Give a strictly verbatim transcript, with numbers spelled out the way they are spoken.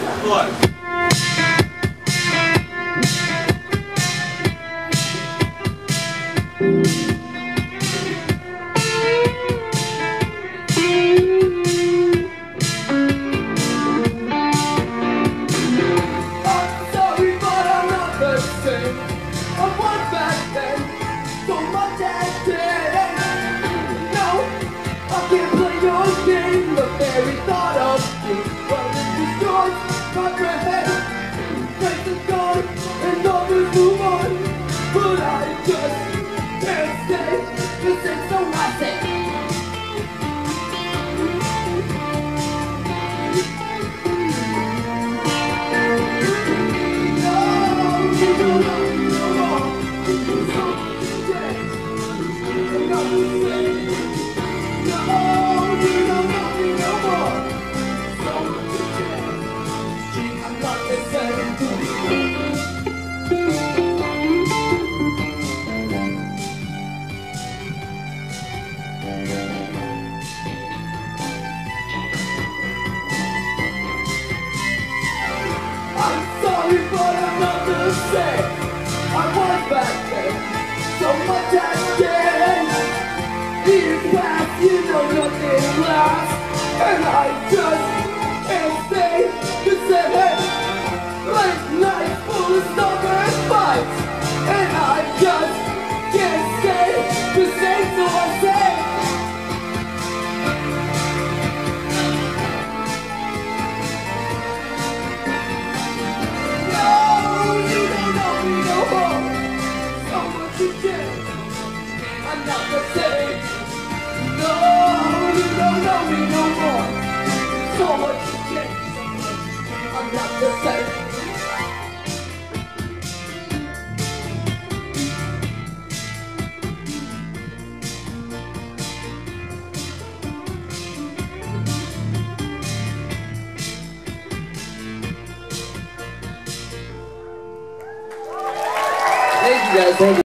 Look. I'm sorry, but I'm not the same. I was back then, so much has changed. Years past, you know nothing lasts, and I just can't stay the same. Late nights full of stubborn fights, and I just can't stay the same, so I say I'm not the same. No, you don't know me no more. So much has changed. I'm not the same. Thank you guys. Thank you.